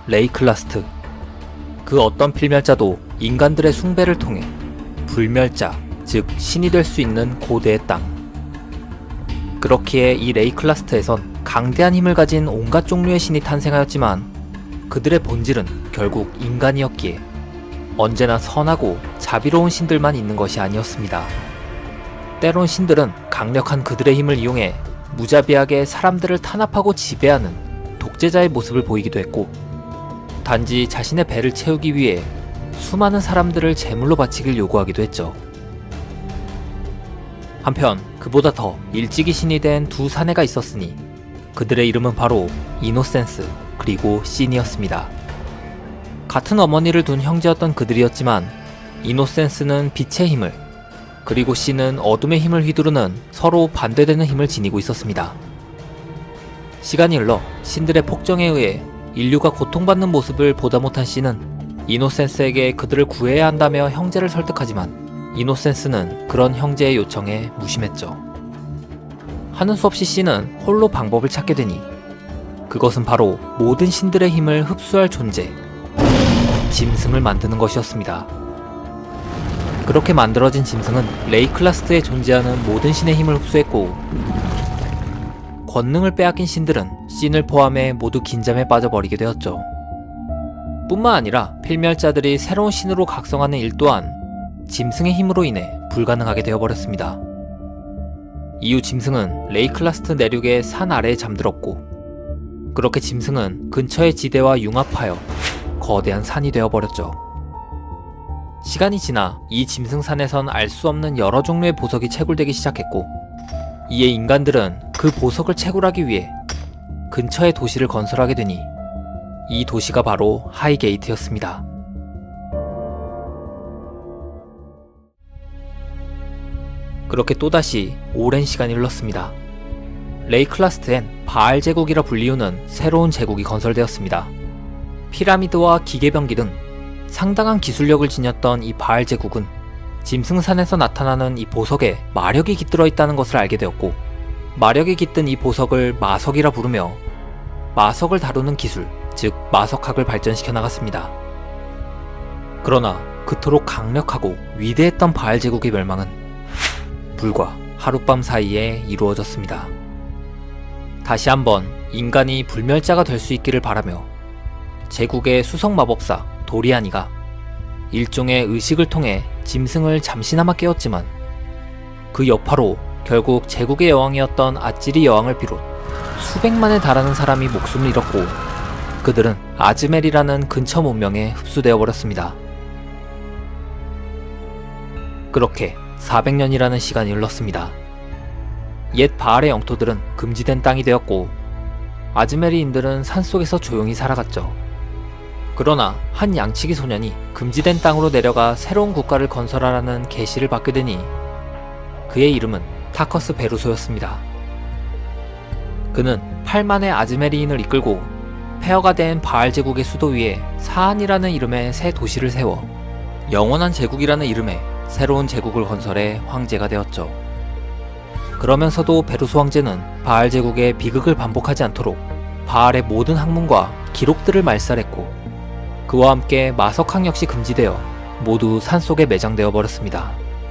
레이클라스트. 그 어떤 필멸자도 인간들의 숭배를 통해 불멸자, 즉 신이 될 수 있는 고대의 땅. 그렇기에 이 레이클라스트에선 강대한 힘을 가진 온갖 종류의 신이 탄생하였지만 그들의 본질은 결국 인간이었기에 언제나 선하고 자비로운 신들만 있는 것이 아니었습니다. 때론 신들은 강력한 그들의 힘을 이용해 무자비하게 사람들을 탄압하고 지배하는 독재자의 모습을 보이기도 했고, 단지 자신의 배를 채우기 위해 수많은 사람들을 제물로 바치길 요구하기도 했죠. 한편 그보다 더 일찍이 신이 된 두 사내가 있었으니 그들의 이름은 바로 이노센스 그리고 신이었습니다. 같은 어머니를 둔 형제였던 그들이었지만 이노센스는 빛의 힘을, 그리고 신은 어둠의 힘을 휘두르는 서로 반대되는 힘을 지니고 있었습니다. 시간이 흘러 신들의 폭정에 의해 인류가 고통받는 모습을 보다 못한 신은 이노센스에게 그들을 구해야 한다며 형제를 설득하지만 이노센스는 그런 형제의 요청에 무심했죠. 하는 수 없이 신은 홀로 방법을 찾게 되니 그것은 바로 모든 신들의 힘을 흡수할 존재, 짐승을 만드는 것이었습니다. 그렇게 만들어진 짐승은 레이클라스트에 존재하는 모든 신의 힘을 흡수했고, 권능을 빼앗긴 신들은 신을 포함해 모두 긴잠에 빠져버리게 되었죠. 뿐만 아니라 필멸자들이 새로운 신으로 각성하는 일 또한 짐승의 힘으로 인해 불가능하게 되어버렸습니다. 이후 짐승은 레이클라스트 내륙의 산 아래에 잠들었고, 그렇게 짐승은 근처의 지대와 융합하여 거대한 산이 되어버렸죠. 시간이 지나 이 짐승산에선 알 수 없는 여러 종류의 보석이 채굴되기 시작했고, 이에 인간들은 그 보석을 채굴하기 위해 근처의 도시를 건설하게 되니 이 도시가 바로 하이게이트였습니다. 그렇게 또다시 오랜 시간이 흘렀습니다. 레이클라스트엔 바알 제국이라 불리우는 새로운 제국이 건설되었습니다. 피라미드와 기계병기 등 상당한 기술력을 지녔던 이 바알 제국은 짐승산에서 나타나는 이 보석에 마력이 깃들어 있다는 것을 알게 되었고, 마력이 깃든 이 보석을 마석이라 부르며 마석을 다루는 기술, 즉 마석학을 발전시켜 나갔습니다. 그러나 그토록 강력하고 위대했던 바알 제국의 멸망은 불과 하룻밤 사이에 이루어졌습니다. 다시 한번 인간이 불멸자가 될 수 있기를 바라며 제국의 수석 마법사 도리아니가 일종의 의식을 통해 짐승을 잠시나마 깨웠지만 그 여파로 결국 제국의 여왕이었던 아찌리 여왕을 비롯 수백만에 달하는 사람이 목숨을 잃었고, 그들은 아즈멜이라는 근처 문명에 흡수되어 버렸습니다. 그렇게 400년이라는 시간이 흘렀습니다. 옛 바알의 영토들은 금지된 땅이 되었고, 아즈메리인들은 산속에서 조용히 살아갔죠. 그러나 한 양치기 소년이 금지된 땅으로 내려가 새로운 국가를 건설하라는 계시를 받게 되니 그의 이름은 타커스 베루소였습니다. 그는 8만의 아즈메리인을 이끌고 폐허가 된 바알 제국의 수도 위에 사안이라는 이름의 새 도시를 세워 영원한 제국이라는 이름의 새로운 제국을 건설해 황제가 되었죠. 그러면서도 베루소 황제는 바알 제국의 비극을 반복하지 않도록 바알의 모든 학문과 기록들을 말살했고, 그와 함께 마석학 역시 금지되어 모두 산속에 매장되어 버렸습니다.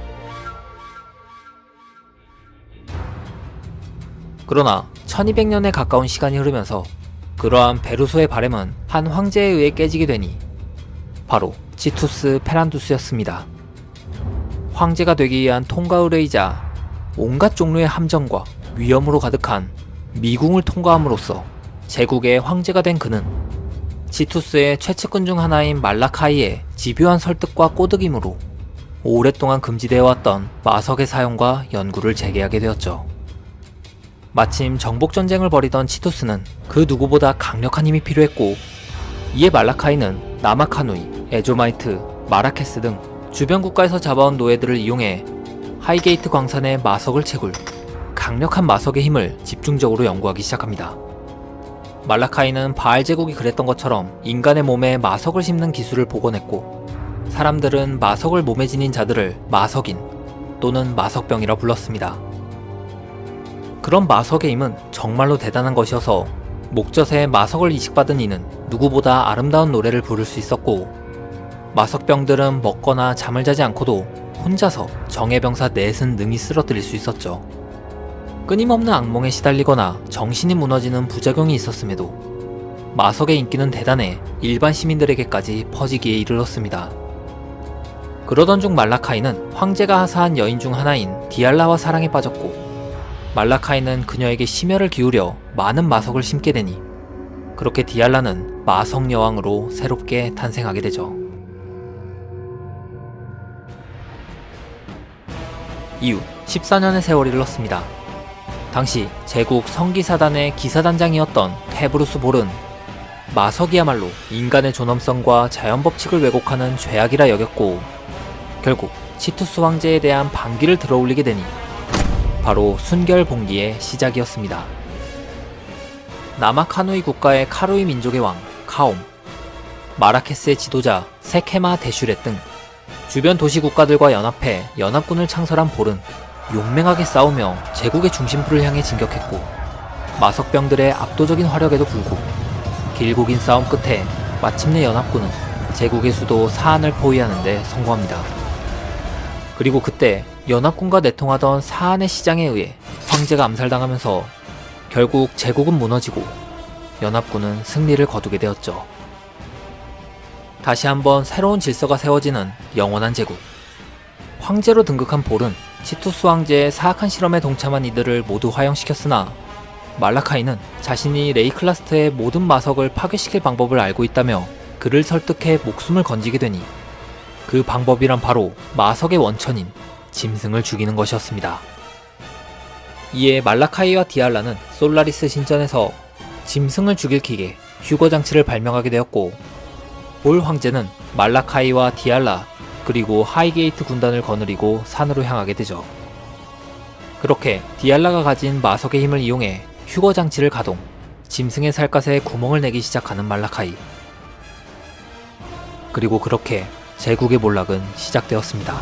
그러나 1200년에 가까운 시간이 흐르면서 그러한 베루소의 바램은 한 황제에 의해 깨지게 되니 바로 치투스 페란두스였습니다. 황제가 되기 위한 통과의뢰이자 온갖 종류의 함정과 위험으로 가득한 미궁을 통과함으로써 제국의 황제가 된 그는 치투스의 최측근 중 하나인 말라카이의 집요한 설득과 꼬드김으로 오랫동안 금지되어 왔던 마석의 사용과 연구를 재개하게 되었죠. 마침 정복전쟁을 벌이던 치투스는 그 누구보다 강력한 힘이 필요했고, 이에 말라카이는 나마카누이, 에조마이트, 마라케스 등 주변 국가에서 잡아온 노예들을 이용해 하이게이트 광산의 마석을 채굴, 강력한 마석의 힘을 집중적으로 연구하기 시작합니다. 말라카이는 바알 제국이 그랬던 것처럼 인간의 몸에 마석을 심는 기술을 복원했고, 사람들은 마석을 몸에 지닌 자들을 마석인 또는 마석병이라 불렀습니다. 그런 마석의 힘은 정말로 대단한 것이어서 목젖에 마석을 이식받은 이는 누구보다 아름다운 노래를 부를 수 있었고, 마석병들은 먹거나 잠을 자지 않고도 혼자서 정예병사 넷은 능히 쓰러뜨릴 수 있었죠. 끊임없는 악몽에 시달리거나 정신이 무너지는 부작용이 있었음에도 마석의 인기는 대단해 일반 시민들에게까지 퍼지기에 이르렀습니다. 그러던 중 말라카이는 황제가 하사한 여인 중 하나인 디알라와 사랑에 빠졌고, 말라카이는 그녀에게 심혈을 기울여 많은 마석을 심게 되니 그렇게 디알라는 마석 여왕으로 새롭게 탄생하게 되죠. 이후 14년의 세월이 흘렀습니다. 당시 제국 성기사단의 기사단장이었던 테브루스 볼은 마석이야말로 인간의 존엄성과 자연법칙을 왜곡하는 죄악이라 여겼고, 결국 치투스 황제에 대한 반기를 들어올리게 되니 바로 순결봉기의 시작이었습니다. 남아카누이 국가의 카루이 민족의 왕 카옴, 마라케스의 지도자 세케마 데슈렛 등 주변 도시 국가들과 연합해 연합군을 창설한 볼은 용맹하게 싸우며 제국의 중심부를 향해 진격했고, 마석병들의 압도적인 화력에도 불구 길고 긴 싸움 끝에 마침내 연합군은 제국의 수도 사안을 포위하는 데 성공합니다. 그리고 그때 연합군과 내통하던 사안의 시장에 의해 황제가 암살당하면서 결국 제국은 무너지고 연합군은 승리를 거두게 되었죠. 다시 한번 새로운 질서가 세워지는 영원한 제국. 황제로 등극한 볼은 치투스 황제의 사악한 실험에 동참한 이들을 모두 화형시켰으나, 말라카이는 자신이 레이클라스트의 모든 마석을 파괴시킬 방법을 알고 있다며 그를 설득해 목숨을 건지게 되니 그 방법이란 바로 마석의 원천인 짐승을 죽이는 것이었습니다. 이에 말라카이와 디알라는 솔라리스 신전에서 짐승을 죽일 기계 휴거 장치를 발명하게 되었고, 볼 황제는 말라카이와 디알라 그리고 하이게이트 군단을 거느리고 산으로 향하게 되죠. 그렇게 디알라가 가진 마석의 힘을 이용해 휴거 장치를 가동, 짐승의 살갗에 구멍을 내기 시작하는 말라카이. 그리고 그렇게 제국의 몰락은 시작되었습니다.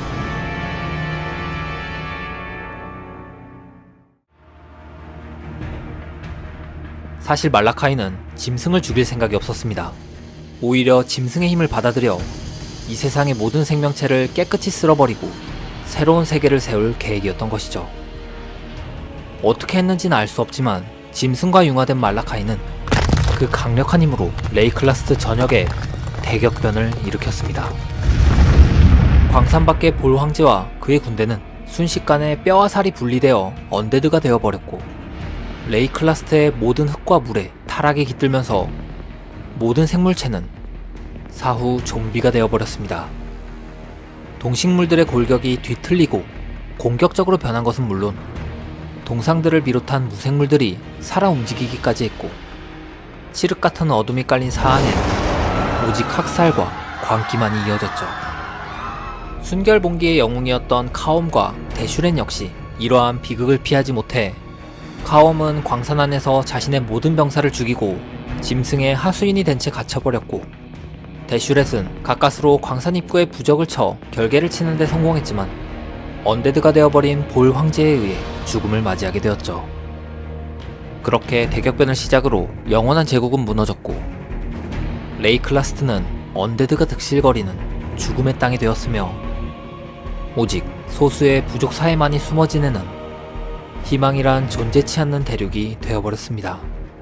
사실 말라카이는 짐승을 죽일 생각이 없었습니다. 오히려 짐승의 힘을 받아들여 이 세상의 모든 생명체를 깨끗이 쓸어버리고 새로운 세계를 세울 계획이었던 것이죠. 어떻게 했는지는 알 수 없지만 짐승과 융화된 말라카이는 그 강력한 힘으로 레이클라스트 전역에 대격변을 일으켰습니다. 광산 밖의 볼 황제와 그의 군대는 순식간에 뼈와 살이 분리되어 언데드가 되어버렸고, 레이클라스트의 모든 흙과 물에 타락이 깃들면서 모든 생물체는 사후 좀비가 되어버렸습니다. 동식물들의 골격이 뒤틀리고 공격적으로 변한 것은 물론 동상들을 비롯한 무생물들이 살아 움직이기까지 했고, 칠흑 같은 어둠이 깔린 사안에는 오직 학살과 광기만이 이어졌죠. 순결봉기의 영웅이었던 카옴과 데슈렌 역시 이러한 비극을 피하지 못해 카옴은 광산 안에서 자신의 모든 병사를 죽이고 짐승의 하수인이 된 채 갇혀버렸고, 데슈렛은 가까스로 광산 입구에 부적을 쳐 결계를 치는 데 성공했지만 언데드가 되어버린 볼 황제에 의해 죽음을 맞이하게 되었죠. 그렇게 대격변을 시작으로 영원한 제국은 무너졌고, 레이클라스트는 언데드가 득실거리는 죽음의 땅이 되었으며 오직 소수의 부족 사회만이 숨어 지내는 희망이란 존재치 않는 대륙이 되어버렸습니다.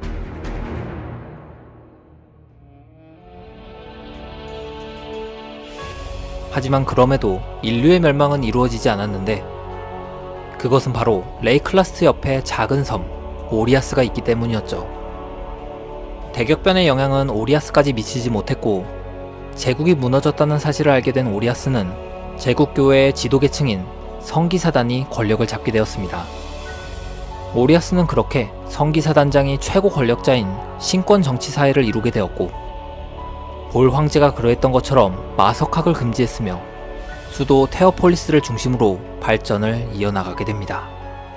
하지만 그럼에도 인류의 멸망은 이루어지지 않았는데, 그것은 바로 레이클라스트 옆에 작은 섬 오리아스가 있기 때문이었죠. 대격변의 영향은 오리아스까지 미치지 못했고, 제국이 무너졌다는 사실을 알게 된 오리아스는 제국교회의 지도계층인 성기사단이 권력을 잡게 되었습니다. 오리아스는 그렇게 성기사단장이 최고 권력자인 신권 정치 사회를 이루게 되었고, 볼 황제가 그러했던 것처럼 마석학을 금지했으며 수도 테어폴리스를 중심으로 발전을 이어나가게 됩니다.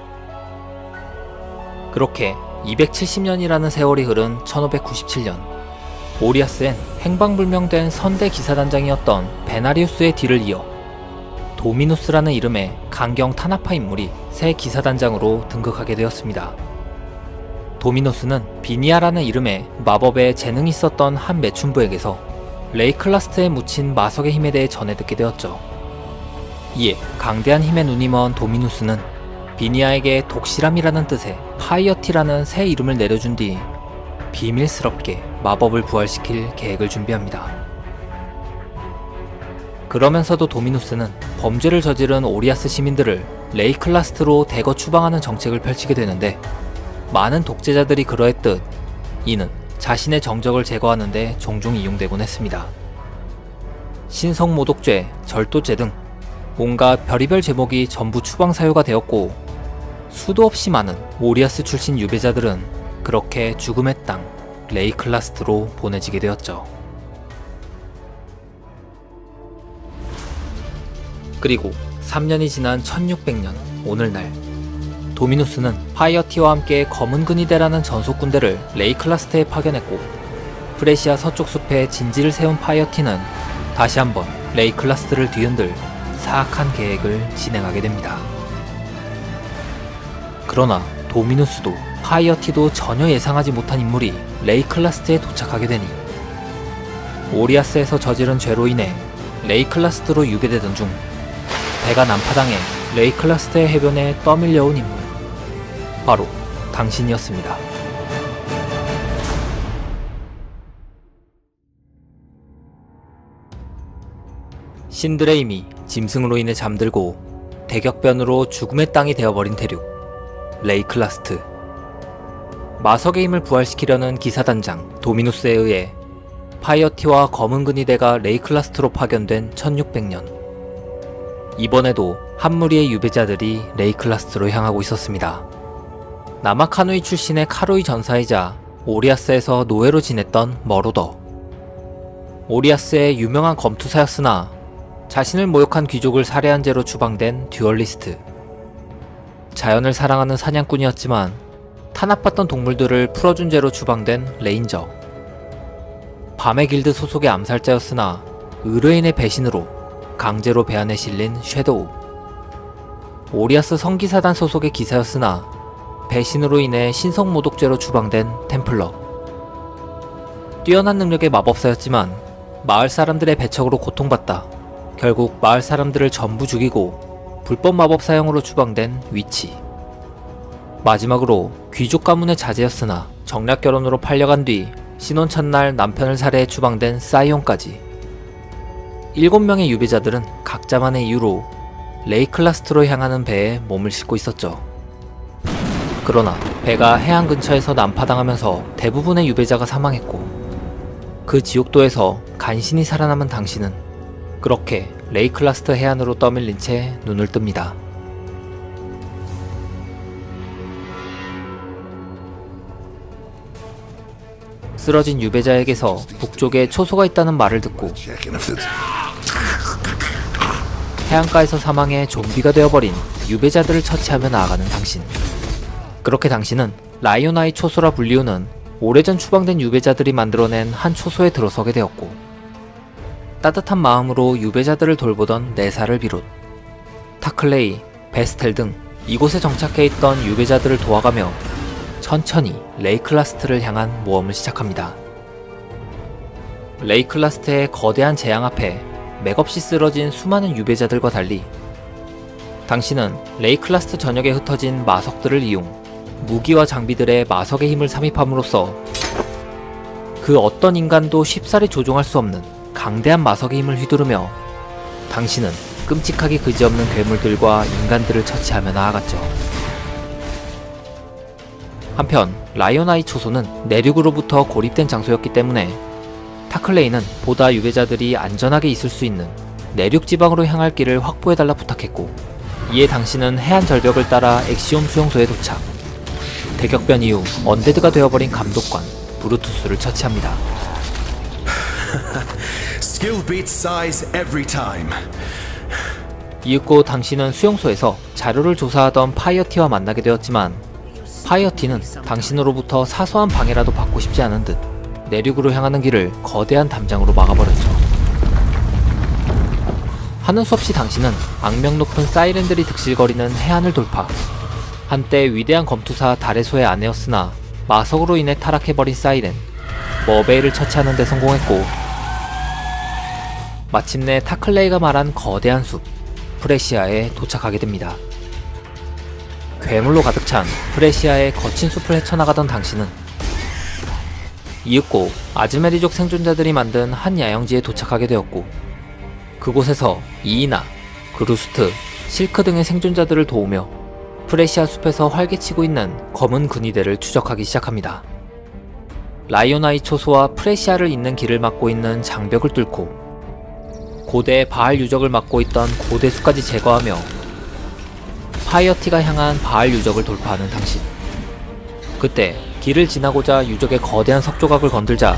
그렇게 270년이라는 세월이 흐른 1597년, 오리아스엔 행방불명된 선대 기사단장이었던 베나리우스의 뒤를 이어 도미누스라는 이름의 강경 타나파 인물이 새 기사단장으로 등극하게 되었습니다. 도미노스는 비니아라는 이름의 마법에 재능이 있었던 한 매춘부에게서 레이클라스트에 묻힌 마석의 힘에 대해 전해 듣게 되었죠. 이에 강대한 힘에 눈이 먼 도미누스는 비니아에게 독실함이라는 뜻의 파이어티라는 새 이름을 내려준 뒤 비밀스럽게 마법을 부활시킬 계획을 준비합니다. 그러면서도 도미누스는 범죄를 저지른 오리아스 시민들을 레이클라스트로 대거 추방하는 정책을 펼치게 되는데, 많은 독재자들이 그러했듯 이는 자신의 정적을 제거하는 데 종종 이용되곤 했습니다. 신성모독죄, 절도죄 등 온갖 별의별 제목이 전부 추방 사유가 되었고, 수도 없이 많은 오리아스 출신 유배자들은 그렇게 죽음의 땅 레이클라스트로 보내지게 되었죠. 그리고 3년이 지난 1600년 오늘날, 도미누스는 파이어티와 함께 검은 근위대라는 전속 군대를 레이클라스트에 파견했고, 프레시아 서쪽 숲에 진지를 세운 파이어티는 다시 한번 레이클라스트를 뒤흔들 사악한 계획을 진행하게 됩니다. 그러나 도미누스도 파이어티도 전혀 예상하지 못한 인물이 레이클라스트에 도착하게 되니, 오리아스에서 저지른 죄로 인해 레이클라스트로 유배되던 중 배가 난파당해 레이클라스트의 해변에 떠밀려온 인물, 바로 당신이었습니다. 신들의 힘이 짐승으로 인해 잠들고 대격변으로 죽음의 땅이 되어버린 대륙 레이클라스트. 마석의 힘을 부활시키려는 기사단장 도미누스에 의해 파이어티와 검은 근위대가 레이클라스트로 파견된 1600년. 이번에도 한 무리의 유배자들이 레이클라스트로 향하고 있었습니다. 남아카누이 출신의 카루이 전사이자 오리아스에서 노예로 지냈던 머로더. 오리아스의 유명한 검투사였으나 자신을 모욕한 귀족을 살해한 죄로 추방된 듀얼리스트. 자연을 사랑하는 사냥꾼이었지만 탄압받던 동물들을 풀어준 죄로 추방된 레인저. 밤의 길드 소속의 암살자였으나 의뢰인의 배신으로 강제로 배안에 실린 섀도우. 오리아스 성기사단 소속의 기사였으나 배신으로 인해 신성모독죄로 추방된 템플러. 뛰어난 능력의 마법사였지만 마을 사람들의 배척으로 고통받다 결국 마을 사람들을 전부 죽이고 불법 마법 사용으로 추방된 위치. 마지막으로 귀족 가문의 자제였으나 정략 결혼으로 팔려간 뒤 신혼 첫날 남편을 살해해 추방된 사이온까지. 7명의 유배자들은 각자만의 이유로 레이클라스트로 향하는 배에 몸을 싣고 있었죠. 그러나 배가 해안 근처에서 난파당하면서 대부분의 유배자가 사망했고, 그 지옥도에서 간신히 살아남은 당신은 그렇게 레이클라스트 해안으로 떠밀린 채 눈을 뜹니다. 쓰러진 유배자에게서 북쪽에 초소가 있다는 말을 듣고 해안가에서 사망해 좀비가 되어버린 유배자들을 처치하며 나아가는 당신. 그렇게 당신은 라이오나이 초소라 불리우는 오래전 추방된 유배자들이 만들어낸 한 초소에 들어서게 되었고, 따뜻한 마음으로 유배자들을 돌보던 네사를 비롯 타클레이, 베스텔 등 이곳에 정착해 있던 유배자들을 도와가며 천천히 레이클라스트를 향한 모험을 시작합니다. 레이클라스트의 거대한 재앙 앞에 맥없이 쓰러진 수많은 유배자들과 달리 당신은 레이클라스트 전역에 흩어진 마석들을 이용 무기와 장비들의 마석의 힘을 삽입함으로써 그 어떤 인간도 쉽사리 조종할 수 없는 강대한 마석의 힘을 휘두르며 당신은 끔찍하게 그지없는 괴물들과 인간들을 처치하며 나아갔죠. 한편 라이오나이 초소는 내륙으로부터 고립된 장소였기 때문에 타클레이는 보다 유배자들이 안전하게 있을 수 있는 내륙 지방으로 향할 길을 확보해달라 부탁했고, 이에 당신은 해안 절벽을 따라 엑시옴 수용소에 도착. 대격변 이후 언데드가 되어버린 감독관 브루투스를 처치합니다. Skill beats size every time. 이윽고 당신은 수용소에서 자료를 조사하던 파이어티와 만나게 되었지만, 파이어티는 당신으로부터 사소한 방해라도 받고 싶지 않은 듯 내륙으로 향하는 길을 거대한 담장으로 막아버렸죠. 하는 수 없이 당신은 악명 높은 사이렌들이 득실거리는 해안을 돌파. 한때 위대한 검투사 다레소의 아내였으나 마석으로 인해 타락해버린 사이렌, 머베이를 처치하는 데 성공했고, 마침내 타클레이가 말한 거대한 숲, 프레시아에 도착하게 됩니다. 괴물로 가득 찬 프레시아의 거친 숲을 헤쳐나가던 당신은 이윽고 아즈메리족 생존자들이 만든 한 야영지에 도착하게 되었고, 그곳에서 이이나, 그루스트, 실크 등의 생존자들을 도우며 프레시아 숲에서 활개치고 있는 검은 근위대를 추적하기 시작합니다. 라이오나이 초소와 프레시아를 잇는 길을 막고 있는 장벽을 뚫고 고대 바알 유적을 막고 있던 고대수까지 제거하며 파이어티가 향한 바알 유적을 돌파하는 당신. 그때 길을 지나고자 유적의 거대한 석조각을 건들자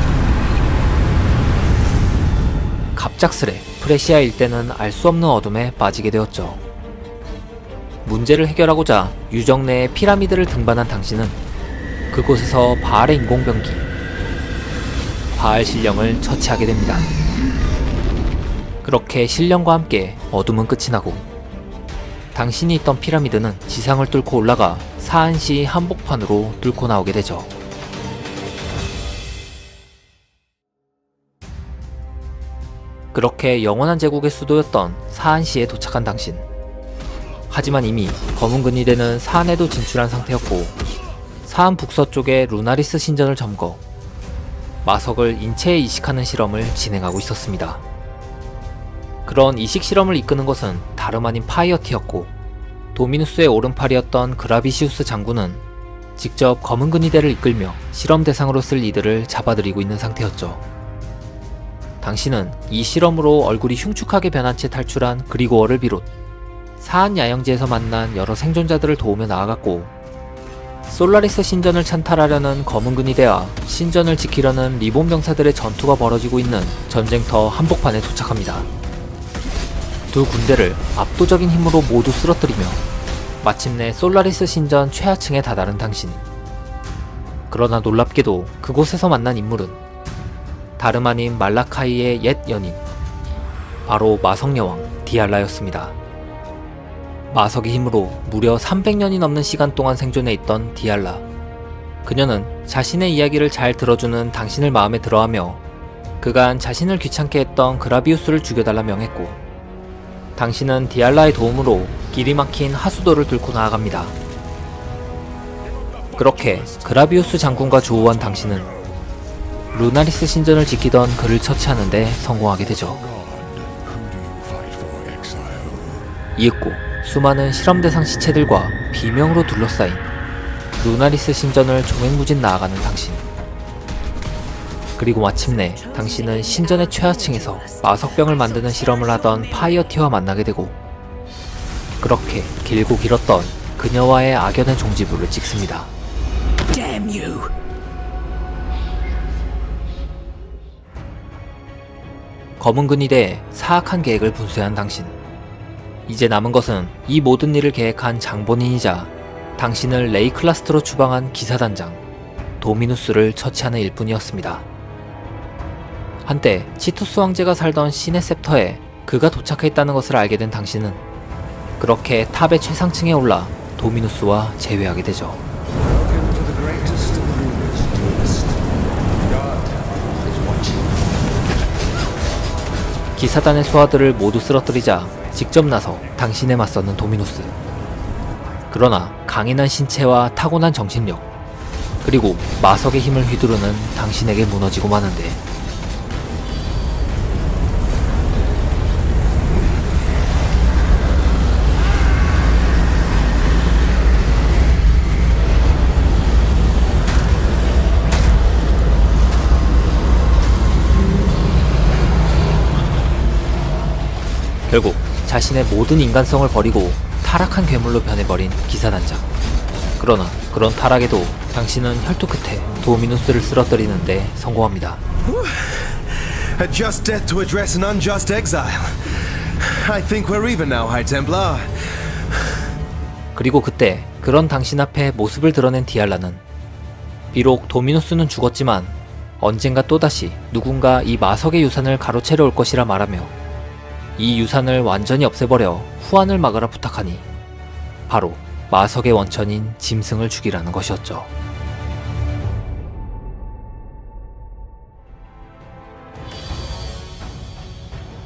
갑작스레 프레시아 일대는 알 수 없는 어둠에 빠지게 되었죠. 문제를 해결하고자 유적 내의 피라미드를 등반한 당신은 그곳에서 바알의 인공병기 바알 신령을 처치하게 됩니다. 그렇게 신령과 함께 어둠은 끝이 나고 당신이 있던 피라미드는 지상을 뚫고 올라가 사안시 한복판으로 뚫고 나오게 되죠. 그렇게 영원한 제국의 수도였던 사안시에 도착한 당신. 하지만 이미 검은 근위대는 사안에도 진출한 상태였고 사안 북서쪽의 루나리스 신전을 점거, 마석을 인체에 이식하는 실험을 진행하고 있었습니다. 그런 이식 실험을 이끄는 것은 다름 아닌 파이어티였고, 도미누스의 오른팔이었던 그라비시우스 장군은 직접 검은 근위대를 이끌며 실험 대상으로 쓸 이들을 잡아들이고 있는 상태였죠. 당신은 이 실험으로 얼굴이 흉측하게 변한 채 탈출한 그리고어를 비롯 사안 야영지에서 만난 여러 생존자들을 도우며 나아갔고, 솔라리스 신전을 찬탈하려는 검은 근위대와 신전을 지키려는 리본 병사들의 전투가 벌어지고 있는 전쟁터 한복판에 도착합니다. 두 군대를 압도적인 힘으로 모두 쓰러뜨리며 마침내 솔라리스 신전 최하층에 다다른 당신. 그러나 놀랍게도 그곳에서 만난 인물은 다름 아닌 말라카이의 옛 연인, 바로 마석여왕 디알라였습니다. 마석의 힘으로 무려 300년이 넘는 시간 동안 생존해 있던 디알라. 그녀는 자신의 이야기를 잘 들어주는 당신을 마음에 들어하며 그간 자신을 귀찮게 했던 그라비우스를 죽여달라 명했고, 당신은 디알라의 도움으로 길이 막힌 하수도를 뚫고 나아갑니다. 그렇게 그라비우스 장군과 조우한 당신은 루나리스 신전을 지키던 그를 처치하는 데 성공하게 되죠. 이윽고 수많은 실험 대상 시체들과 비명으로 둘러싸인 루나리스 신전을 종횡무진 나아가는 당신. 그리고 마침내 당신은 신전의 최하층에서 마석병을 만드는 실험을 하던 파이어티와 만나게 되고, 그렇게 길고 길었던 그녀와의 악연의 종지부를 찍습니다. Damn you. 검은 근위대에 사악한 계획을 분수한 당신. 이제 남은 것은 이 모든 일을 계획한 장본인이자 당신을 레이클라스트로 추방한 기사단장 도미누스를 처치하는 일뿐이었습니다. 한때 치투스 황제가 살던 시네셉터에 그가 도착했다는 것을 알게 된 당신은 그렇게 탑의 최상층에 올라 도미누스와 재회하게 되죠. 기사단의 수하들을 모두 쓰러뜨리자 직접 나서 당신에 맞서는 도미누스. 그러나 강인한 신체와 타고난 정신력, 그리고 마석의 힘을 휘두르는 당신에게 무너지고 마는데, 결국 자신의 모든 인간성을 버리고 타락한 괴물로 변해버린 기사단장. 그러나 그런 타락에도 당신은 혈투 끝에 도미누스를 쓰러뜨리는데 성공합니다. A just death to address an unjust exile. I think we're even now, High Templar. 그리고 그때 그런 당신 앞에 모습을 드러낸 디알라는 비록 도미누스는 죽었지만 언젠가 또다시 누군가 이 마석의 유산을 가로채려 올 것이라 말하며 이 유산을 완전히 없애버려 후환을 막으라 부탁하니 바로 마석의 원천인 짐승을 죽이라는 것이었죠.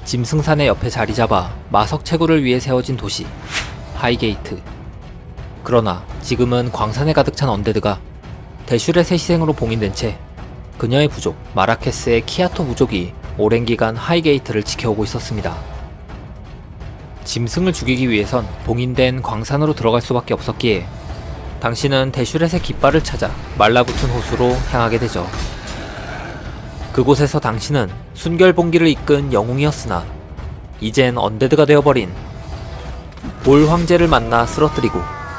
짐승산의 옆에 자리 잡아 마석 채굴을 위해 세워진 도시 하이게이트. 그러나 지금은 광산에 가득 찬 언데드가 대슈렛의 희생으로 봉인된 채 그녀의 부족 마라케스의 키아토 부족이 오랜 기간 하이게이트를 지켜오고 있었습니다. 짐승을 죽이기 위해선 봉인된 광산으로 들어갈 수밖에 없었기에 당신은 대슈렛의 깃발을 찾아 말라붙은 호수로 향하게 되죠. 그곳에서 당신은 순결봉기를 이끈 영웅이었으나 이젠 언데드가 되어버린 볼 황제를 만나 쓰러뜨리고,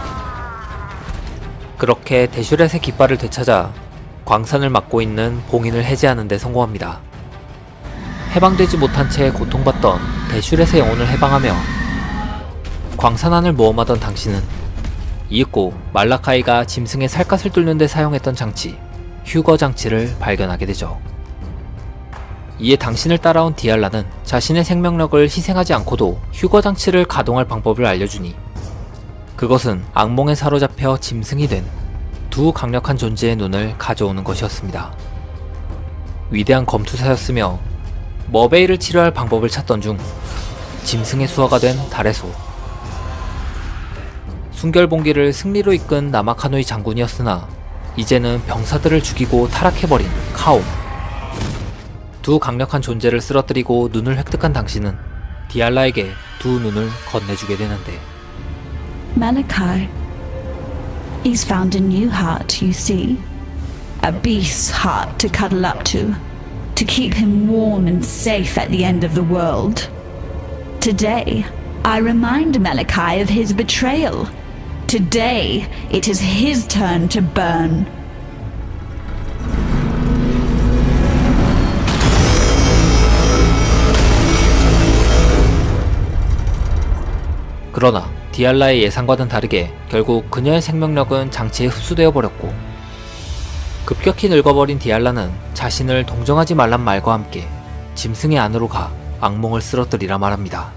그렇게 대슈렛의 깃발을 되찾아 광산을 막고 있는 봉인을 해제하는 데 성공합니다. 해방되지 못한 채 고통받던 대슈렛의 영혼을 해방하며 광산 안을 모험하던 당신은 이윽고 말라카이가 짐승의 살갗을 뚫는 데 사용했던 장치 휴거 장치를 발견하게 되죠. 이에 당신을 따라온 디알라는 자신의 생명력을 희생하지 않고도 휴거 장치를 가동할 방법을 알려주니 그것은 악몽에 사로잡혀 짐승이 된 두 강력한 존재의 눈을 가져오는 것이었습니다. 위대한 검투사였으며 머베이를 치료할 방법을 찾던 중 짐승의 수하가 된 달의 소, 순결봉기를 승리로 이끈 나마카노이 장군이었으나 이제는 병사들을 죽이고 타락해버린 카옴. 두 강력한 존재를 쓰러뜨리고 눈을 획득한 당신은 디알라에게 두 눈을 건네주게 되는데, Malachi. He's found a new heart, you see. A beast's heart to cuddle up to keep him warm and safe at the end of the world. Today, I remind Malachi of his betrayal. Today, it is his turn to burn. 그러나 디알라의 예상과는 다르게 결국 그녀의 생명력은 장치에 흡수되어 버렸고, 급격히 늙어버린 디알라는 자신을 동정하지 말란 말과 함께 짐승의 안으로 가 악몽을 쓰러뜨리라 말합니다.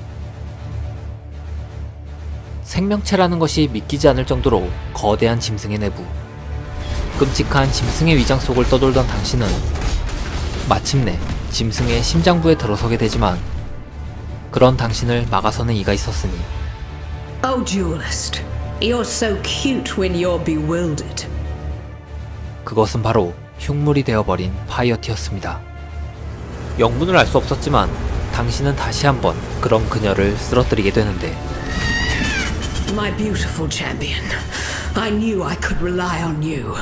생명체라는 것이 믿기지 않을 정도로 거대한 짐승의 내부, 끔찍한 짐승의 위장 속을 떠돌던 당신은 마침내 짐승의 심장부에 들어서게 되지만, 그런 당신을 막아서는 이가 있었으니, Oh, duelist, you're so cute when you're bewildered. 그것은 바로 흉물이 되어버린 파이어티였습니다. 영문을 알 수 없었지만 당신은 다시 한번 그런 그녀를 쓰러뜨리게 되는데, My beautiful champion, I knew I could rely on you.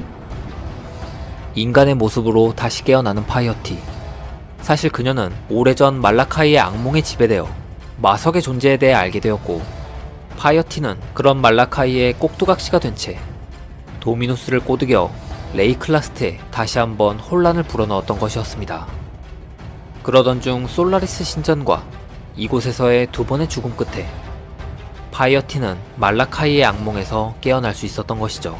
인간의 모습으로 다시 깨어나는 파이어티. 사실 그녀는 오래전 말라카이의 악몽에 지배되어 마석의 존재에 대해 알게 되었고, 파이어티는 그런 말라카이의 꼭두각시가 된 채 도미누스를 꼬드겨 레이클라스트에 다시 한번 혼란을 불어넣었던 것이었습니다. 그러던 중 솔라리스 신전과 이곳에서의 두 번의 죽음 끝에 파이어티는 말라카이의 악몽에서 깨어날 수 있었던 것이죠.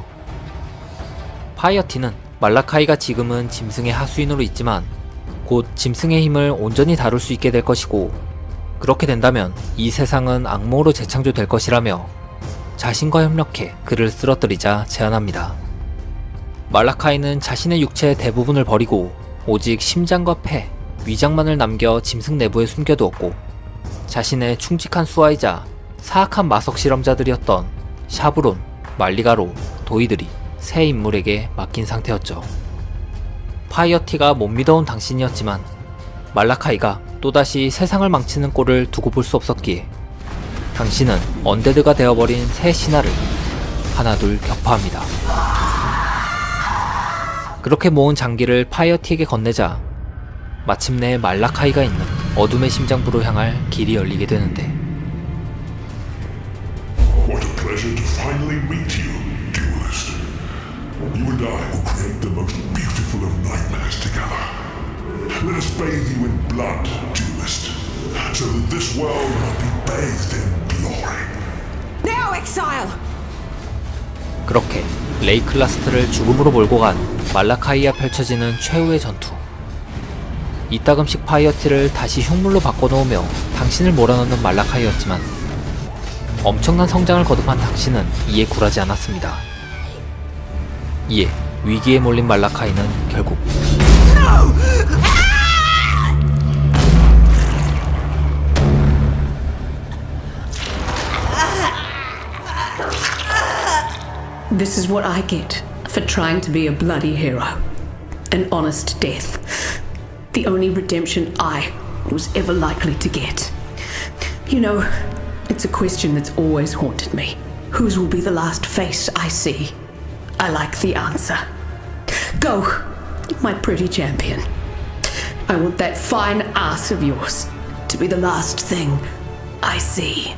파이어티는 말라카이가 지금은 짐승의 하수인으로 있지만 곧 짐승의 힘을 온전히 다룰 수 있게 될 것이고, 그렇게 된다면 이 세상은 악몽으로 재창조될 것이라며 자신과 협력해 그를 쓰러뜨리자 제안합니다. 말라카이는 자신의 육체의 대부분을 버리고 오직 심장과 폐, 위장만을 남겨 짐승 내부에 숨겨두었고, 자신의 충직한 수하이자 사악한 마석 실험자들이었던 샤브론, 말리가로, 도이들이 세 인물에게 맡긴 상태였죠. 파이어티가 못 믿어온 당신이었지만 말라카이가 또다시 세상을 망치는 꼴을 두고 볼 수 없었기에 당신은 언데드가 되어버린 새 신하를 하나둘 격파합니다. 그렇게 모은 장기를 파이어티에게 건네자 마침내 말라카이가 있는 어둠의 심장부로 향할 길이 열리게 되는데, What a pleasure to finally meet you, duelist. You and I will create the most beautiful of nightmares together. Let us bathe you in blood, duelist, so that this world will be bathed in glory. Now, exile! 그렇게 레이클라스트를 죽음으로 몰고 간 말라카이와 펼쳐지는 최후의 전투. 이따금씩 파이어티를 다시 흉물로 바꿔놓으며 당신을 몰아넣는 말라카이였지만 엄청난 성장을 거듭한 당신은 이에 굴하지 않았습니다. 이에 위기에 몰린 말라카이는 결국 This is what I get for trying to be a bloody hero. An honest death. The only redemption I was ever likely to get. You know, it's a question that's always haunted me. Whose will be the last face I see? I like the answer. Go, my pretty champion. I want that fine ass of yours to be the last thing I see.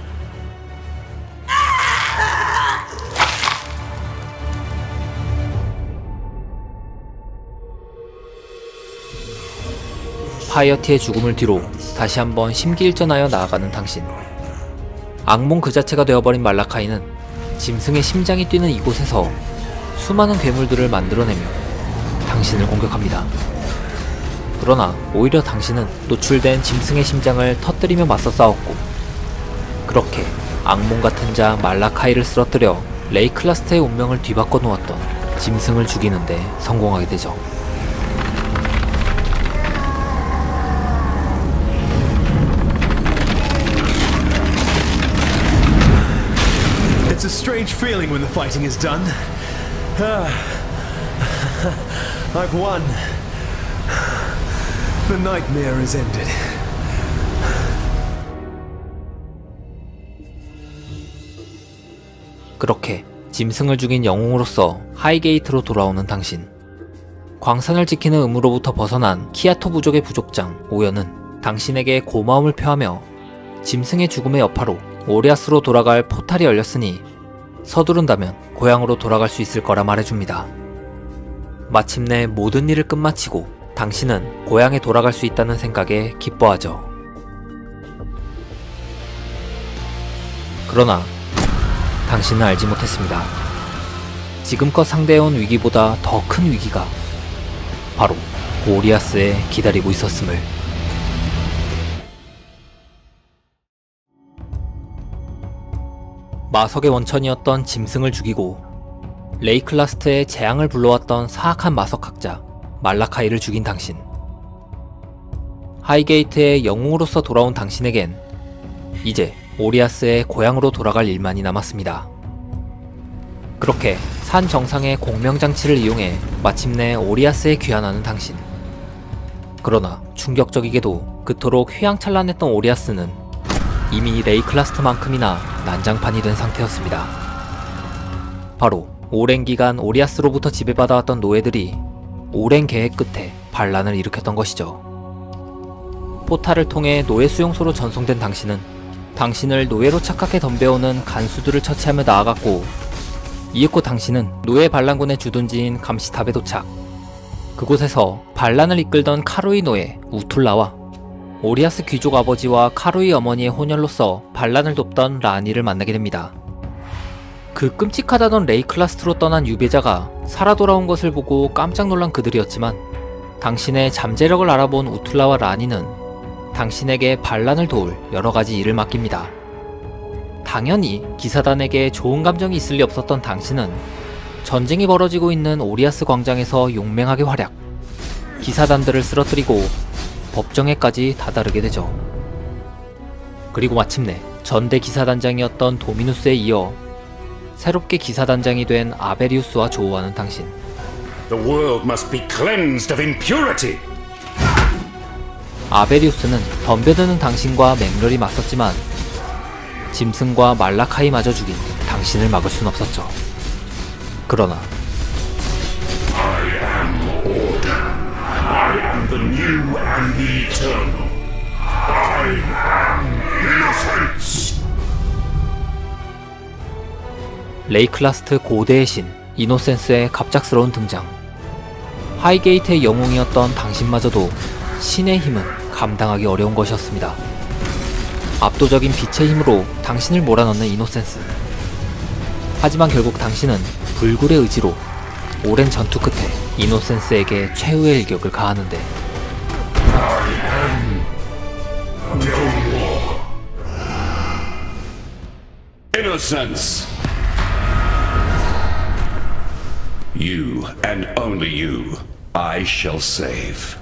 파이어티의 죽음을 뒤로 다시 한번 심기일전하여 나아가는 당신. 악몽 그 자체가 되어버린 말라카이는 짐승의 심장이 뛰는 이곳에서 수많은 괴물들을 만들어내며 당신을 공격합니다. 그러나 오히려 당신은 노출된 짐승의 심장을 터뜨리며 맞서 싸웠고, 그렇게 악몽 같은 자 말라카이를 쓰러뜨려 레이클라스트의 운명을 뒤바꿔 놓았던 짐승을 죽이는데 성공하게 되죠. It's a strange feeling when the fighting is done. I've won. The nightmare is ended. 그렇게 짐승을 죽인 영웅으로서 하이게이트로 돌아오는 당신. 광산을 지키는 의무로부터 벗어난 키아토 부족의 부족장 오연은 당신에게 고마움을 표하며 짐승의 죽음의 여파로 오리아스로 돌아갈 포탈이 열렸으니 서두른다면 고향으로 돌아갈 수 있을 거라 말해줍니다. 마침내 모든 일을 끝마치고 당신은 고향에 돌아갈 수 있다는 생각에 기뻐하죠. 그러나 당신은 알지 못했습니다. 지금껏 상대해온 위기보다 더 큰 위기가 바로 오리아스에 기다리고 있었음을. 마석의 원천이었던 짐승을 죽이고 레이클라스트에 재앙을 불러왔던 사악한 마석학자 말라카이를 죽인 당신. 하이게이트의 영웅으로서 돌아온 당신에겐 이제 오리아스의 고향으로 돌아갈 일만이 남았습니다. 그렇게 산 정상의 공명장치를 이용해 마침내 오리아스에 귀환하는 당신. 그러나 충격적이게도 그토록 휘황찬란했던 오리아스는 이미 레이클라스트만큼이나 난장판이 된 상태였습니다. 바로 오랜 기간 오리아스로부터 지배받아왔던 노예들이 오랜 계획 끝에 반란을 일으켰던 것이죠. 포탈을 통해 노예 수용소로 전송된 당신은 당신을 노예로 착각해 덤벼오는 간수들을 처치하며 나아갔고, 이윽고 당신은 노예 반란군의 주둔지인 감시탑에 도착. 그곳에서 반란을 이끌던 카루이 노예 우툴라와 오리아스 귀족 아버지와 카루이 어머니의 혼혈로서 반란을 돕던 라니를 만나게 됩니다. 그 끔찍하다던 레이클라스트로 떠난 유배자가 살아 돌아온 것을 보고 깜짝 놀란 그들이었지만, 당신의 잠재력을 알아본 우툴라와 라니는 당신에게 반란을 도울 여러가지 일을 맡깁니다. 당연히 기사단에게 좋은 감정이 있을 리 없었던 당신은 전쟁이 벌어지고 있는 오리아스 광장에서 용맹하게 활약, 기사단들을 쓰러뜨리고 법정에까지 다다르게 되죠. 그리고 마침내 전대 기사단장이었던 도미누스에 이어 새롭게 기사단장이 된 아베리우스와 조우하는 당신. The world must be cleansed of impurity. 아베리우스는 덤벼드는 당신과 맹렬히 맞섰지만 짐승과 말라카이마저 죽인 당신을 막을 순 없었죠. 그러나 I am order. I am the new and the eternal. I am innocence. 레이클라스트 고대의 신 이노센스의 갑작스러운 등장. 하이게이트의 영웅이었던 당신마저도 신의 힘은 감당하기 어려운 것이었습니다. 압도적인 빛의 힘으로 당신을 몰아넣는 이노센스. 하지만 결국 당신은 불굴의 의지로 오랜 전투 끝에 이노센스에게 최후의 일격을 가하는데, Innocence. You and only you, I shall save.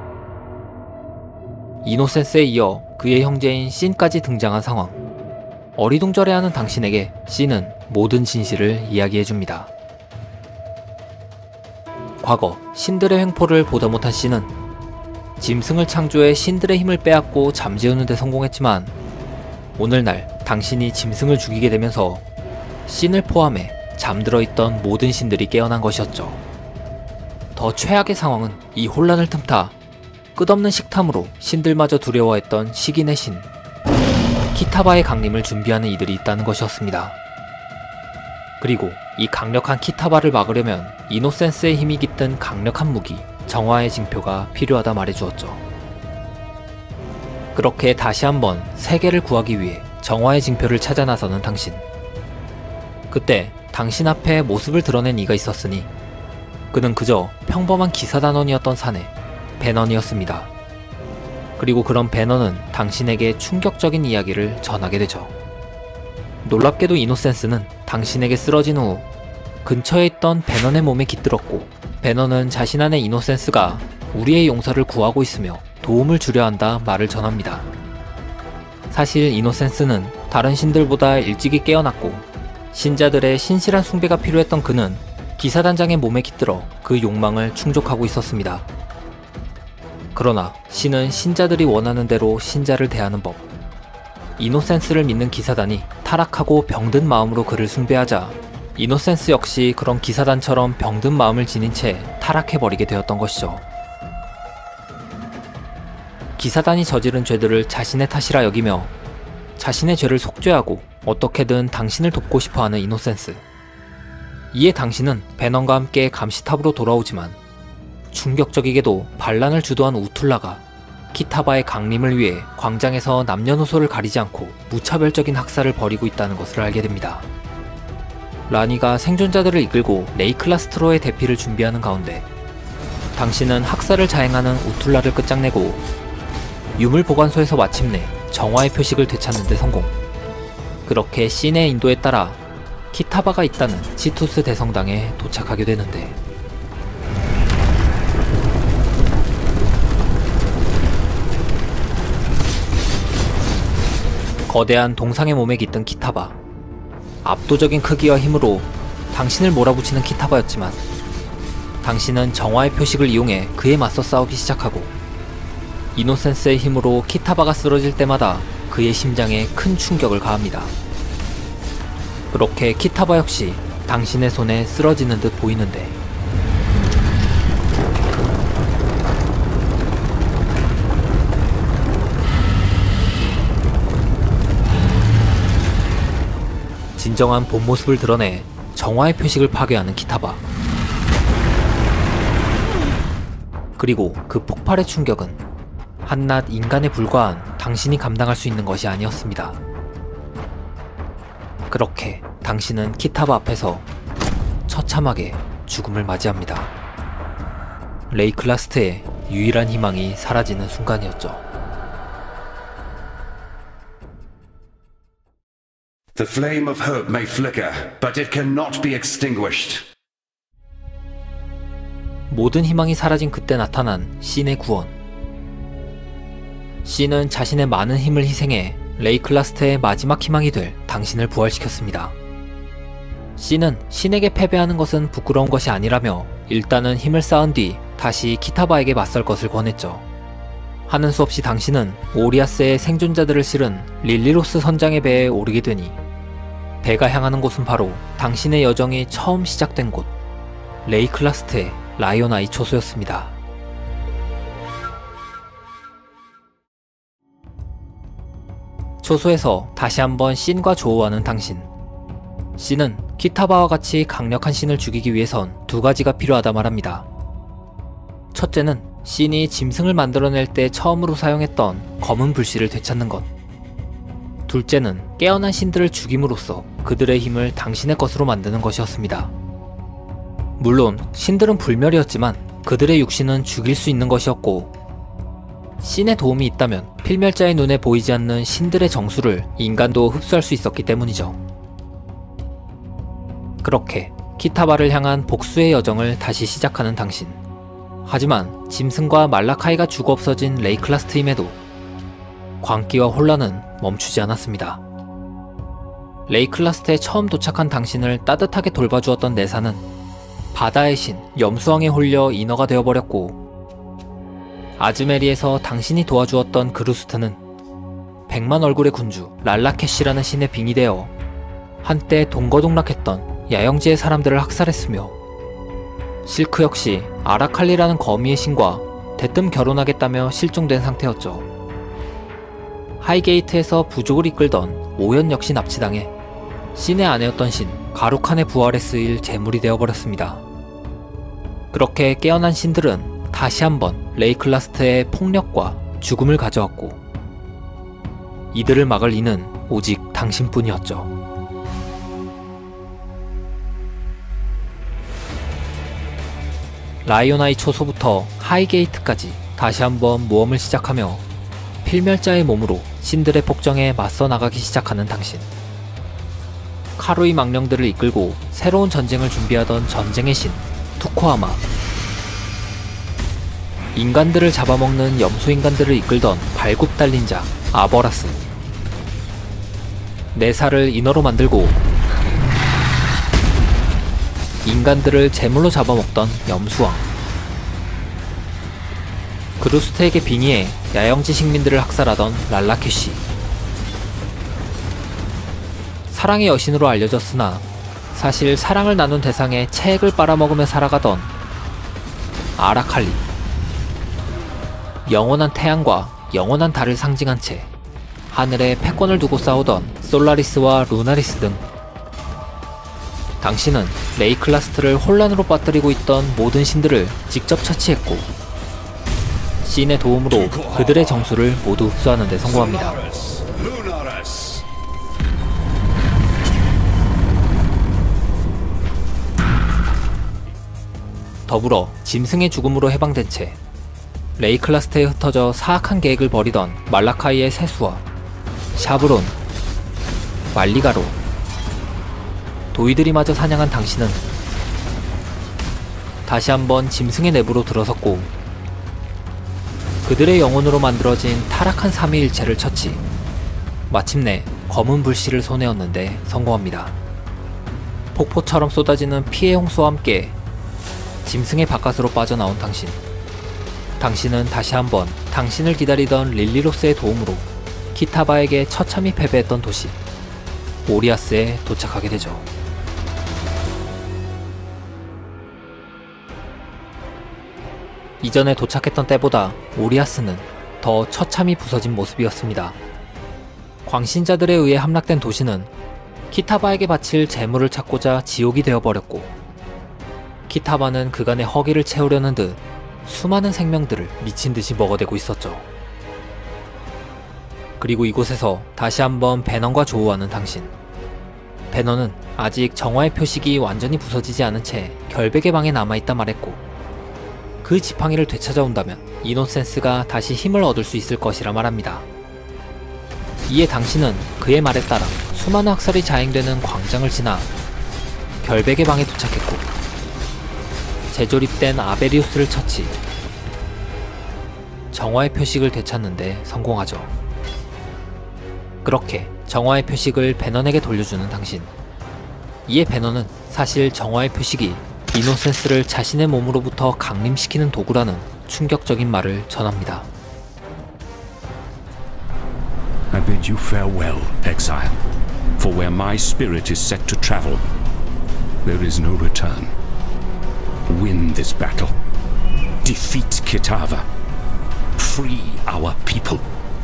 이노센스에 이어 그의 형제인 신까지 등장한 상황. 어리둥절해하는 당신에게 씬은 모든 진실을 이야기해줍니다. 과거 신들의 횡포를 보다 못한 씬은 짐승을 창조해 신들의 힘을 빼앗고 잠재우는 데 성공했지만 오늘날 당신이 짐승을 죽이게 되면서 씬을 포함해 잠들어 있던 모든 신들이 깨어난 것이었죠. 더 최악의 상황은 이 혼란을 틈타 끝없는 식탐으로 신들마저 두려워했던 식인의 신 키타바의 강림을 준비하는 이들이 있다는 것이었습니다. 그리고 이 강력한 키타바를 막으려면 이노센스의 힘이 깃든 강력한 무기 정화의 징표가 필요하다 말해주었죠. 그렇게 다시 한번 세계를 구하기 위해 정화의 징표를 찾아 나서는 당신. 그때 당신 앞에 모습을 드러낸 이가 있었으니 그는 그저 평범한 기사단원이었던 사내 베넌이었습니다. 그리고 그런 베넌은 당신에게 충격적인 이야기를 전하게 되죠. 놀랍게도 이노센스는 당신에게 쓰러진 후 근처에 있던 베넌의 몸에 깃들었고 베넌은 자신 안의 이노센스가 우리의 용서를 구하고 있으며 도움을 주려 한다 말을 전합니다. 사실 이노센스는 다른 신들보다 일찍이 깨어났고 신자들의 신실한 숭배가 필요했던 그는 기사단장의 몸에 깃들어 그 욕망을 충족하고 있었습니다. 그러나 신은 신자들이 원하는 대로 신자를 대하는 법. 이노센스를 믿는 기사단이 타락하고 병든 마음으로 그를 숭배하자 이노센스 역시 그런 기사단처럼 병든 마음을 지닌 채 타락해버리게 되었던 것이죠. 기사단이 저지른 죄들을 자신의 탓이라 여기며 자신의 죄를 속죄하고 어떻게든 당신을 돕고 싶어하는 이노센스. 이에 당신은 베넌과 함께 감시탑으로 돌아오지만 충격적이게도 반란을 주도한 우툴라가 키타바의 강림을 위해 광장에서 남녀노소를 가리지 않고 무차별적인 학살을 벌이고 있다는 것을 알게 됩니다. 라니가 생존자들을 이끌고 레이클라스트로의 대피를 준비하는 가운데 당신은 학살을 자행하는 우툴라를 끝장내고 유물보관소에서 마침내 정화의 표식을 되찾는 데 성공. 그렇게 씬의 인도에 따라 키타바가 있다는 치투스 대성당에 도착하게 되는데 거대한 동상의 몸에 깃든 키타바. 압도적인 크기와 힘으로 당신을 몰아붙이는 키타바였지만 당신은 정화의 표식을 이용해 그에 맞서 싸우기 시작하고 이노센스의 힘으로 키타바가 쓰러질 때마다 그의 심장에 큰 충격을 가합니다. 그렇게 키타바 역시 당신의 손에 쓰러지는 듯 보이는데 진정한 본 모습을 드러내 정화의 표식을 파괴하는 키타바. 그리고 그 폭발의 충격은 한낱 인간에 불과한 당신이 감당할 수 있는 것이 아니었습니다. 그렇게 당신은 키타바 앞에서 처참하게 죽음을 맞이합니다. 레이클라스트의 유일한 희망이 사라지는 순간이었죠. The flame of hope may flicker, but it cannot be extinguished. 모든 희망이 사라진 그때 나타난 씬의 구원. 씬은 자신의 많은 힘을 희생해 레이클라스트의 마지막 희망이 될 당신을 부활시켰습니다. 씬은 신에게 패배하는 것은 부끄러운 것이 아니라며 일단은 힘을 쌓은 뒤 다시 키타바에게 맞설 것을 권했죠. 하는 수 없이 당신은 오리아스의 생존자들을 실은 릴리로스 선장의 배에 오르게 되니 배가 향하는 곳은 바로 당신의 여정이 처음 시작된 곳, 레이클라스트의 라이온아이 초소였습니다. 초소에서 다시 한번 씬과 조우하는 당신. 씬은 키타바와 같이 강력한 신을 죽이기 위해선 두 가지가 필요하다 말합니다. 첫째는 씬이 짐승을 만들어낼 때 처음으로 사용했던 검은 불씨를 되찾는 것. 둘째는 깨어난 신들을 죽임으로써 그들의 힘을 당신의 것으로 만드는 것이었습니다. 물론 신들은 불멸이었지만 그들의 육신은 죽일 수 있는 것이었고 씬의 도움이 있다면 필멸자의 눈에 보이지 않는 신들의 정수를 인간도 흡수할 수 있었기 때문이죠. 그렇게 키타바를 향한 복수의 여정을 다시 시작하는 당신. 하지만 짐승과 말라카이가 죽어 없어진 레이클라스트임에도 광기와 혼란은 멈추지 않았습니다. 레이클라스트에 처음 도착한 당신을 따뜻하게 돌봐주었던 내사는 바다의 신 염수왕에 홀려 인어가 되어버렸고, 아즈메리에서 당신이 도와주었던 그루스트는 100만 얼굴의 군주 랄라케시라는 신의 빙이 되어 한때 동거동락했던 야영지의 사람들을 학살했으며, 실크 역시 아라칼리라는 거미의 신과 대뜸 결혼하겠다며 실종된 상태였죠. 하이게이트에서 부족을 이끌던 오연 역시 납치당해 신의 아내였던 신 가루칸의 부활에 쓰일 제물이 되어버렸습니다. 그렇게 깨어난 신들은 다시 한번 레이클라스트의 폭력과 죽음을 가져왔고, 이들을 막을 이는 오직 당신뿐이었죠. 라이오나이 초소부터 하이게이트까지 다시 한번 모험을 시작하며 필멸자의 몸으로 신들의 폭정에 맞서 나가기 시작하는 당신. 카루이 망령들을 이끌고 새로운 전쟁을 준비하던 전쟁의 신 투코하마, 인간들을 잡아먹는 염소인간들을 이끌던 발굽 달린 자 아버라스, 네사를 인어로 만들고 인간들을 제물로 잡아먹던 염수왕, 그루스트에게 빙의해 야영지 식민들을 학살하던 랄라케시, 사랑의 여신으로 알려졌으나 사실 사랑을 나눈 대상의 체액을 빨아먹으며 살아가던 아라칼리, 영원한 태양과 영원한 달을 상징한 채 하늘에 패권을 두고 싸우던 솔라리스와 루나리스 등, 당신은 레이클라스트를 혼란으로 빠뜨리고 있던 모든 신들을 직접 처치했고, 신의 도움으로 그들의 정수를 모두 흡수하는 데 성공합니다. 더불어 짐승의 죽음으로 해방된 채 레이클라스트에 흩어져 사악한 계획을 벌이던 말라카이의 세수와 샤브론, 말리가로, 도이들이 마저 사냥한 당신은 다시 한번 짐승의 내부로 들어섰고, 그들의 영혼으로 만들어진 타락한 삼위일체를 처치, 마침내 검은 불씨를 손에 얻는데 성공합니다. 폭포처럼 쏟아지는 피해 홍수와 함께 짐승의 바깥으로 빠져나온 당신. 당신은 다시 한번 당신을 기다리던 릴리로스의 도움으로 키타바에게 처참히 패배했던 도시 오리아스에 도착하게 되죠. 이전에 도착했던 때보다 오리아스는 더 처참히 부서진 모습이었습니다. 광신자들에 의해 함락된 도시는 키타바에게 바칠 재물을 찾고자 지옥이 되어버렸고, 키타바는 그간의 허기를 채우려는 듯 수많은 생명들을 미친듯이 먹어대고 있었죠. 그리고 이곳에서 다시 한번 베넌과 조우하는 당신. 베넌은 아직 정화의 표식이 완전히 부서지지 않은 채 결백의 방에 남아있다 말했고, 그 지팡이를 되찾아온다면 이노센스가 다시 힘을 얻을 수 있을 것이라 말합니다. 이에 당신은 그의 말에 따라 수많은 학살이 자행되는 광장을 지나 결백의 방에 도착했고, 재조립된 아베리우스를 처치, 정화의 표식을 되찾는데 성공하죠. 그렇게 정화의 표식을 베넌에게 돌려주는 당신. 이에 베넌은 사실 정화의 표식이 이노센스를 자신의 몸으로부터 강림시키는 도구라는 충격적인 말을 전합니다. I bid you farewell, exile. For where my spirit is set to travel, there is no return. Win this battle. Defeat Kitava. Free our people.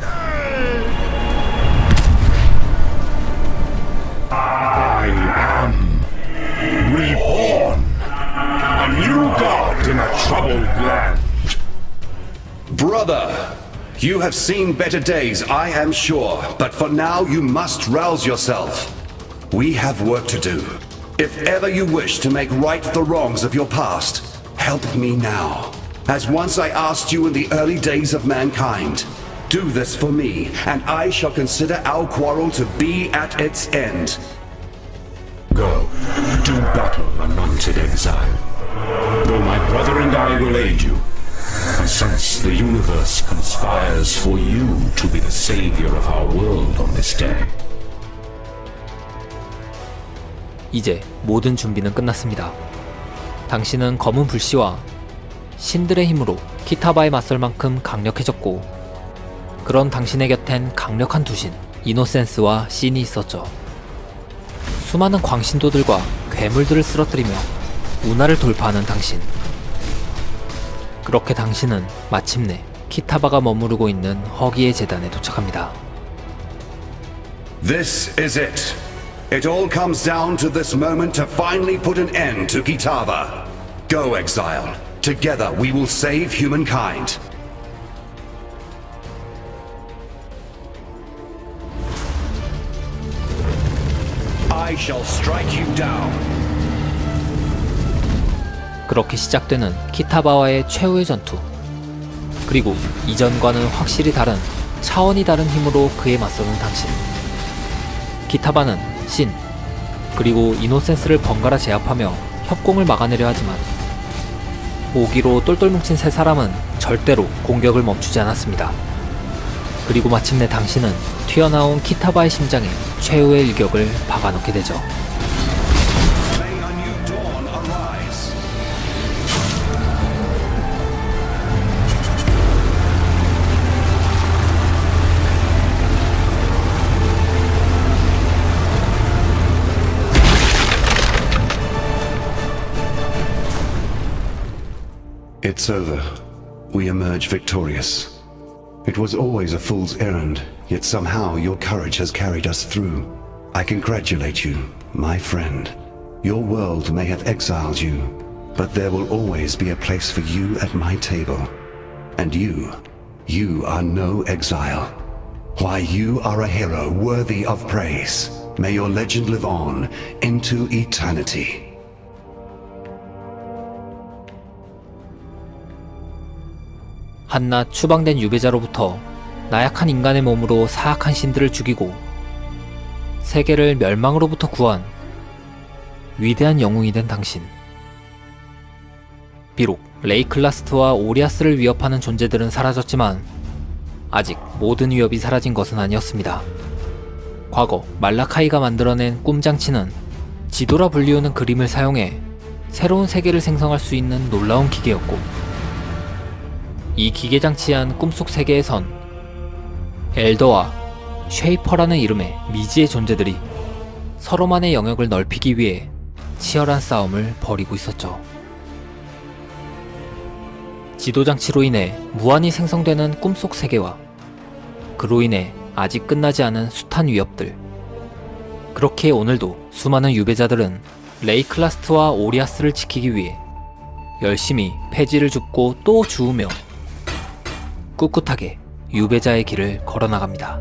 I am reborn. A new god in a troubled land. Brother, you have seen better days, I am sure, but for now you must rouse yourself. We have work to do. If ever you wish to make right the wrongs of your past, help me now. As once I asked you in the early days of mankind. Do this for me, and I shall consider our quarrel to be at its end. Go, do battle, anointed exile. Though my brother and I will aid you, I sense the universe conspires for you to be the savior of our world on this day. 이제 모든 준비는 끝났습니다. 당신은 검은 불씨와 신들의 힘으로 키타바에 맞설 만큼 강력해졌고, 그런 당신의 곁엔 강력한 두신 이노센스와 신이 있었죠. 수많은 광신도들과 괴물들을 쓰러뜨리며 운하를 돌파하는 당신. 그렇게 당신은 마침내 키타바가 머무르고 있는 허기의 재단에 도착합니다. This is it. It all comes down to this moment to finally put an end to Kitava. Go, exile. Together we will save humankind. I shall strike you down. 그렇게 시작되는 키타바와의 최후의 전투. 그리고 이전과는 확실히 다른, 차원이 다른 힘으로 그에 맞서는 당신. 키타바는 신, 그리고 이노센스를 번갈아 제압하며 협공을 막아내려 하지만 모기로 똘똘 뭉친 세 사람은 절대로 공격을 멈추지 않았습니다. 그리고 마침내 당신은 튀어나온 키타바의 심장에 최후의 일격을 박아넣게 되죠. May a new dawn arise. It's over. We emerge victorious. It was always a fool's errand, yet somehow your courage has carried us through. I congratulate you, my friend. Your world may have exiled you, but there will always be a place for you at my table. And you are no exile. Why, you are a hero worthy of praise. May your legend live on into eternity. 한낱 추방된 유배자로부터 나약한 인간의 몸으로 사악한 신들을 죽이고 세계를 멸망으로부터 구한 위대한 영웅이 된 당신. 비록 레이클라스트와 오리아스를 위협하는 존재들은 사라졌지만 아직 모든 위협이 사라진 것은 아니었습니다. 과거 말라카이가 만들어낸 꿈장치는 지도라 불리우는 그림을 사용해 새로운 세계를 생성할 수 있는 놀라운 기계였고, 이 기계장치의 한 꿈속 세계에선 엘더와 쉐이퍼라는 이름의 미지의 존재들이 서로만의 영역을 넓히기 위해 치열한 싸움을 벌이고 있었죠. 지도장치로 인해 무한히 생성되는 꿈속 세계와 그로 인해 아직 끝나지 않은 숱한 위협들. 그렇게 오늘도 수많은 유배자들은 레이클라스트와 오리아스를 지키기 위해 열심히 폐지를 줍고 또 주우며 꿋꿋하게 유배자의 길을 걸어나갑니다.